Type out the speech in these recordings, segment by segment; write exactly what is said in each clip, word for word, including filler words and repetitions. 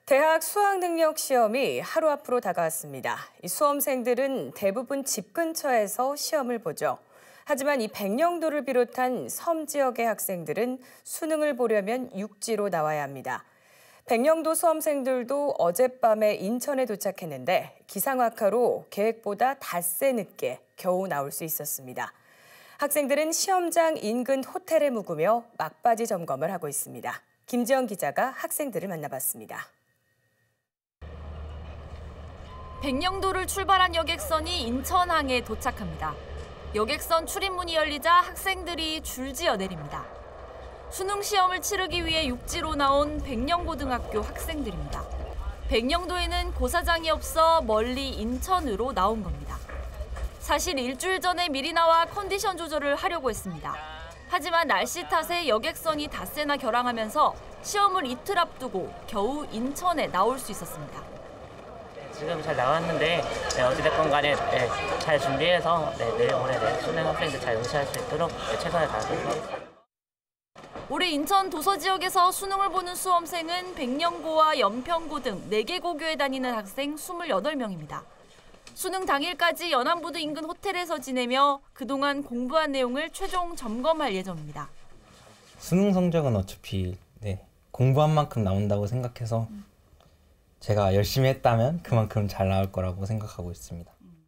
대학 수학능력 시험이 하루 앞으로 다가왔습니다. 이 수험생들은 대부분 집 근처에서 시험을 보죠. 하지만 이 백령도를 비롯한 섬 지역의 학생들은 수능을 보려면 육지로 나와야 합니다. 백령도 수험생들도 어젯밤에 인천에 도착했는데 기상 악화로 계획보다 닷새 늦게 겨우 나올 수 있었습니다. 학생들은 시험장 인근 호텔에 묵으며 막바지 점검을 하고 있습니다. 김지영 기자가 학생들을 만나봤습니다. 백령도를 출발한 여객선이 인천항에 도착합니다. 여객선 출입문이 열리자 학생들이 줄지어 내립니다. 수능 시험을 치르기 위해 육지로 나온 백령고등학교 학생들입니다. 백령도에는 고사장이 없어 멀리 인천으로 나온 겁니다. 사실 일주일 전에 미리 나와 컨디션 조절을 하려고 했습니다. 하지만 날씨 탓에 여객선이 닷새나 결항하면서 시험을 이틀 앞두고 겨우 인천에 나올 수 있었습니다. 지금 잘 나왔는데 네, 어찌됐건 간에 네, 잘 준비해서 네, 내일 모레 네, 수능 학생들 잘 응시할 수 있도록 네, 최선을 다하겠습니다. 올해 인천 도서 지역에서 수능을 보는 수험생은 백령고와 연평고 등 네 개 고교에 다니는 학생 이십팔 명입니다. 수능 당일까지 연안부두 인근 호텔에서 지내며 그동안 공부한 내용을 최종 점검할 예정입니다. 수능 성적은 어차피 네, 공부한 만큼 나온다고 생각해서 음. 제가 열심히 했다면 그만큼 잘 나올 거라고 생각하고 있습니다.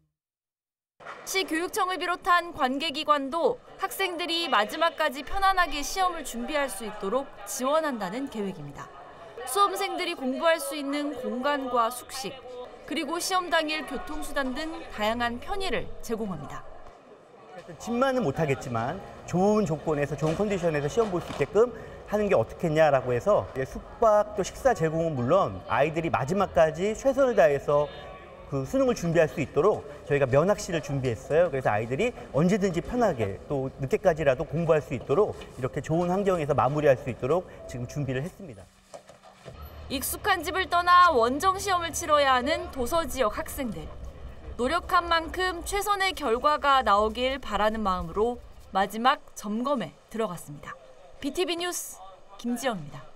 시교육청을 비롯한 관계기관도 학생들이 마지막까지 편안하게 시험을 준비할 수 있도록 지원한다는 계획입니다. 수험생들이 공부할 수 있는 공간과 숙식, 그리고 시험 당일 교통수단 등 다양한 편의를 제공합니다. 집만은 못하겠지만 좋은 조건에서 좋은 컨디션에서 시험 볼 수 있게끔 하는 게 어떻겠냐라고 해서 숙박 또 식사 제공은 물론 아이들이 마지막까지 최선을 다해서 그 수능을 준비할 수 있도록 저희가 면학실을 준비했어요. 그래서 아이들이 언제든지 편하게 또 늦게까지라도 공부할 수 있도록 이렇게 좋은 환경에서 마무리할 수 있도록 지금 준비를 했습니다. 익숙한 집을 떠나 원정 시험을 치러야 하는 도서 지역 학생들. 노력한 만큼 최선의 결과가 나오길 바라는 마음으로 마지막 점검에 들어갔습니다. 비티비 뉴스 김지영입니다.